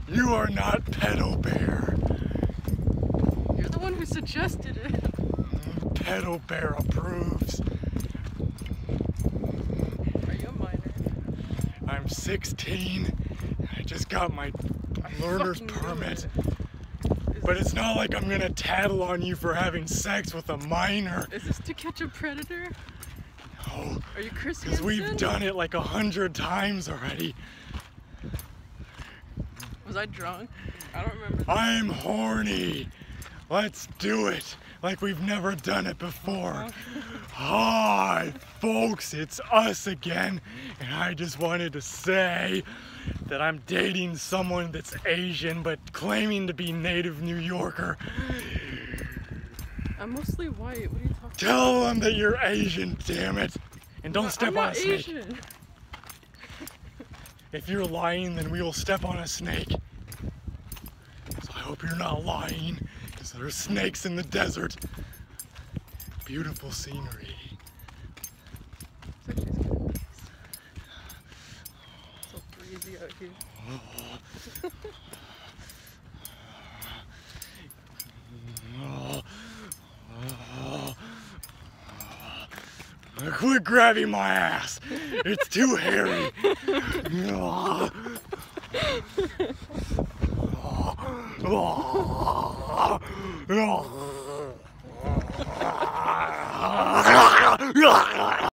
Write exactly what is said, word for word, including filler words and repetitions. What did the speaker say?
You are not Pedo Bear. You're the one who suggested it. Pedo Bear approves. Are you a minor? I'm sixteen. I just got my learner's permit. But it's not like I'm gonna tattle on you for having sex with a minor. Is this To Catch a Predator? No. Are you Chris Because we've Hansen? done it like a hundred times already. Was I drunk? I don't remember. I'm horny. Let's do it like we've never done it before. Hi, folks, it's us again. And I just wanted to say that I'm dating someone that's Asian but claiming to be native New Yorker. I'm mostly white. What are you talking about? Tell them that you're Asian, damn it. And don't No, step I'm on a not snake. Asian. If you're lying, then we will step on a snake. So I hope you're not lying, because there's snakes in the desert. Beautiful scenery. It's actually kind of nice. So breezy out here. Quit grabbing my ass. It's too hairy. Oh.